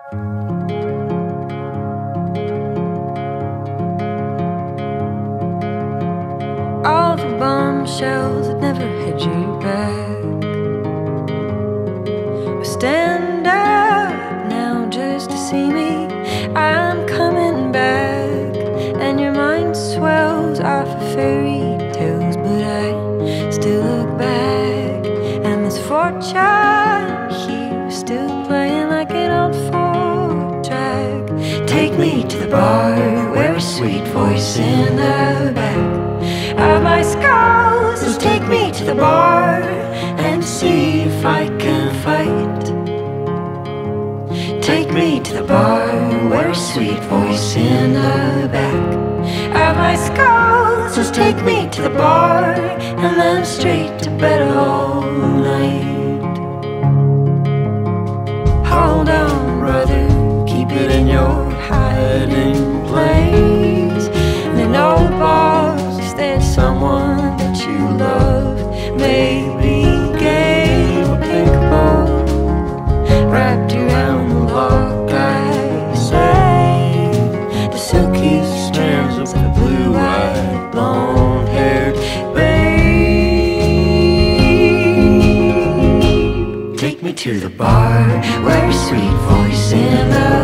All the bombshells that never had you back. Stand up now just to see me. I'm coming back, and your mind swells off of fairy tales, but I still look back, and this fortune here is still playing like an old four-track. Take me to the bar where a sweet voice in the back of my skull says, take me to the bar and see if I can fight. Take me to the bar where a sweet voice in the back of my skull says, take me to the bar, and then straight to bed all night. Hold on, brother, keep it in your hiding place. And in old bars, there's someone that you love, maybe gay or pinkable, wrapped around the lock, I say. The silky strands of the blue-eyed, blonde-haired babe. Take me to the bar where a sweet voice in the